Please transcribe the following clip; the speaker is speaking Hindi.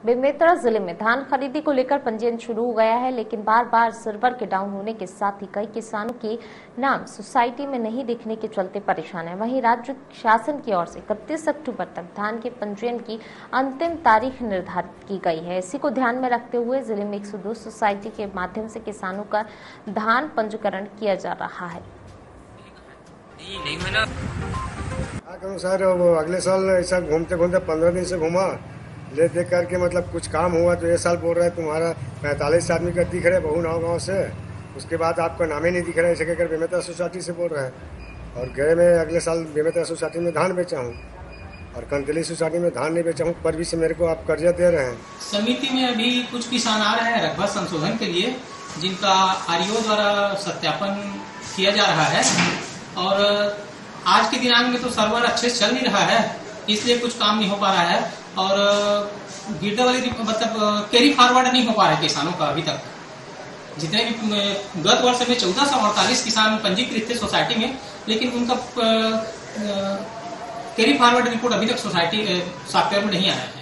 बेमेतरा जिले में धान खरीदी को लेकर पंजीयन शुरू हो गया है, लेकिन बार बार सर्वर के डाउन होने के साथ ही कई किसानों के नाम सोसाइटी में नहीं दिखने के चलते परेशान है। वहीं राज्य शासन की ओर से 31 अक्टूबर तक धान के पंजीयन की अंतिम तारीख निर्धारित की गई है। इसी को ध्यान में रखते हुए जिले में 102 सोसाइटी के माध्यम से किसानों का धान पंजीकरण किया जा रहा है। सर वो अगले साल ऐसा घूमते घूमते 15 दिन से घुमा ले देख करके मतलब कुछ काम हुआ तो ये साल बोल रहा है तुम्हारा 45 आदमी का दिख रहा है बहु नाव गाँव से, उसके बाद आपका नाम ही नहीं दिख रहा है, ऐसे कहकर बेमेतरा सोसाइटी से बोल रहे हैं। और गए मैं अगले साल बेमेतरा सोसाइटी में धान बेचा हूँ और कंतली सोसाइटी में धान नहीं बेचा हूँ, पर भी से मेरे को आप कर्जा दे रहे हैं। समिति में अभी कुछ किसान आ रहे हैं रकबा संशोधन के लिए, जिनका आरईओ द्वारा सत्यापन किया जा रहा है और आज के दिनांक में तो सर्वर अच्छे से चल नहीं रहा है, इसलिए कुछ काम नहीं हो पा रहा है और गिरदावरी मतलब कैरी फॉरवर्ड नहीं हो पा रहा है किसानों का। अभी तक जितने भी गत वर्ष में 1448 किसान पंजीकृत थे सोसाइटी में, लेकिन उनका कैरी फॉरवर्ड रिपोर्ट अभी तक सोसाइटी सॉफ्टवेयर में नहीं आया है।